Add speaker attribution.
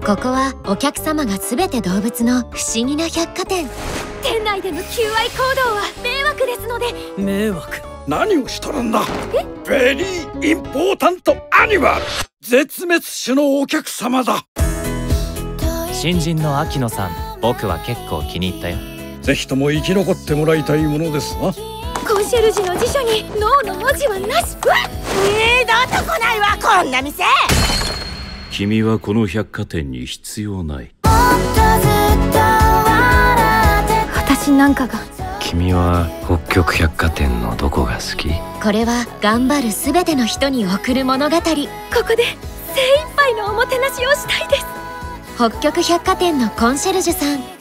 Speaker 1: ここはお客様が全て動物の不思議な百貨店。
Speaker 2: 店内での求愛行動は迷惑ですので。
Speaker 3: 迷惑？
Speaker 4: 何をしとるんだ。ベリーインポータントアニマル。絶滅種のお客様だ。
Speaker 5: 新人の秋野さん、僕は結構気に入ったよ。
Speaker 4: ぜひとも生き残ってもらいたいものですわ。
Speaker 2: コンシェルジュの辞書にノーの文字はなし。
Speaker 6: 二度と来ないわ、こんな店。
Speaker 7: 君はこの百貨店に必要ない。
Speaker 2: 私なんかが。
Speaker 5: 君は北極百貨店のどこが好き？
Speaker 1: これは頑張る全ての人に贈る物語。
Speaker 2: ここで精一杯のおもてなしをしたいです。
Speaker 1: 北極百貨店のコンシェルジュさん。